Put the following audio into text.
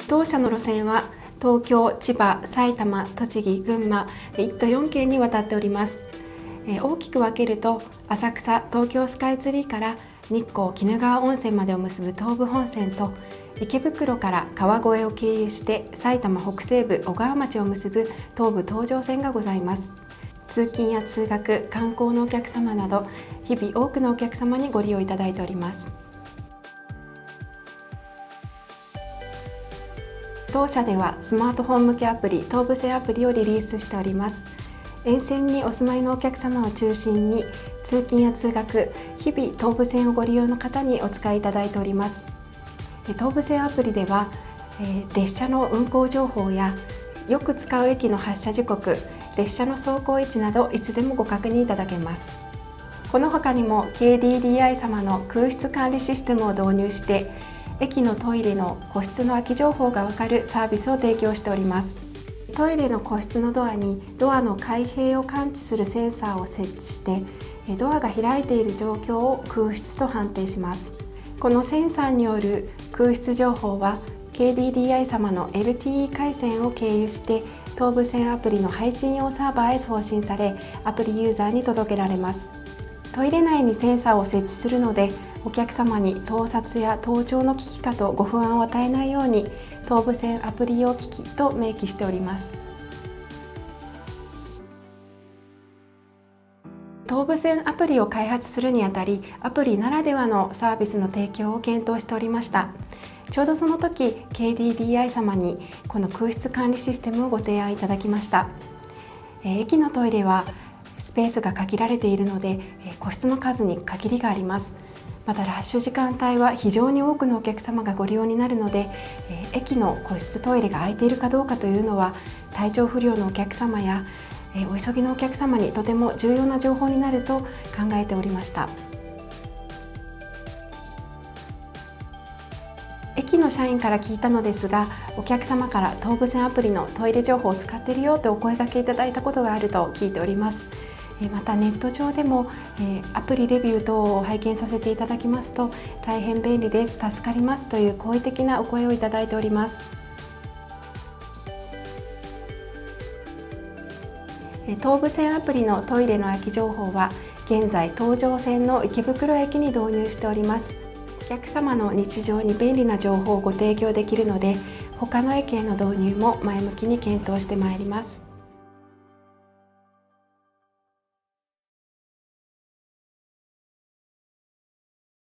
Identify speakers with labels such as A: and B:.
A: 同社の路線は東京、千葉、埼玉、栃木、群馬1都4県にわたっております。大きく分けると浅草、東京スカイツリーから日光・鬼怒川温泉までを結ぶ東武本線と、池袋から川越を経由して埼玉北西部小川町を結ぶ東武東上線がございます。通勤や通学、観光のお客様など日々多くのお客様にご利用いただいております。当社ではスマートフォン向けアプリ、東武線アプリをリリースしております。沿線にお住まいのお客様を中心に通勤や通学、日々東武線をご利用の方にお使いいただいております。東武線アプリでは列車の運行情報やよく使う駅の発車時刻、列車の走行位置などいつでもご確認いただけます。この他にも KDDI 様の空室管理システムを導入して駅のトイレの個室の空き情報がわかるサービスを提供しております。トイレの個室のドアにドアの開閉を感知するセンサーを設置してドアが開いている状況を空室と判定します。このセンサーによる空室情報は KDDI 様の LTE 回線を経由して東武線アプリの配信用サーバーへ送信され、アプリユーザーに届けられます。トイレ内にセンサーを設置するので、お客様に盗撮や盗聴の機器かとご不安を与えないように東武線アプリ用機器と明記しております。東武線アプリを開発するにあたり、アプリならではのサービスの提供を検討しておりました。ちょうどその時 KDDI 様にこの空室管理システムをご提案いただきました。駅のトイレはスペースが限られているので個室の数に限りがあります。またラッシュ時間帯は非常に多くのお客様がご利用になるので、駅の個室トイレが空いているかどうかというのは体調不良のお客様やお急ぎのお客様にとても重要な情報になると考えておりました。駅の社員から聞いたのですが、お客様から東武線アプリのトイレ情報を使っているよとお声掛けいただいたことがあると聞いております。またネット上でもアプリレビュー等を拝見させていただきますと、大変便利です、助かりますという好意的なお声をいただいております。東武線アプリのトイレの空き情報は現在東上線の池袋駅に導入しております。お客様の日常に便利な情報をご提供できるので、他の駅への導入も前向きに検討してまいります。